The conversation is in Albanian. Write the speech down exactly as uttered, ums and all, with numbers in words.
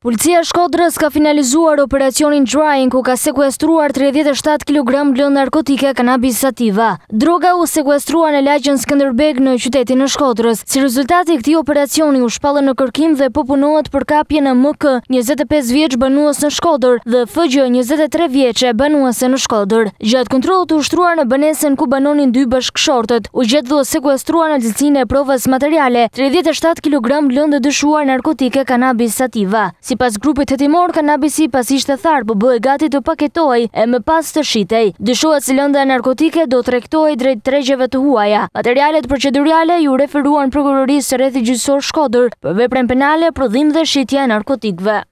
Policia e Shkodrës ka finalizuar operacionin Drying ku ka sekuestruar tridhjetë e shtatë kilogram lëndë narkotike kanabis sativa. Droga u sekuestrua në lagjen Skënderbeg në qytetin e Shkodrës. Si rezultati i këtij operacioni u shpallën në kërkim dhe po punohet për kapjen e M K, njëzet e pesë vjeç banues në Shkodër dhe F G, njëzet e tre vjeçe banuese në Shkodër. Gjatë kontrollit të ushtruar në banesën ku banonin dy bashkëshortët, u gjet dhe u sekuestrua në cilësinë e provës materiale tridhjetë e shtatë kilogram lëndë dyshuar narkotike kanabis sativa. Sipas grupit hetimor, kanabisi pas ishte tharë po bëhej gati të paketohej e më pas të shitej. Dyshohet se lënda narkotike do tregtohej drejt tregjeve të huaja. Materialet procedurale ju referuan prokurorisë së rrethit gjyqësor Shkodër për veprën penale, prodhim dhe shitje e narkotikëve.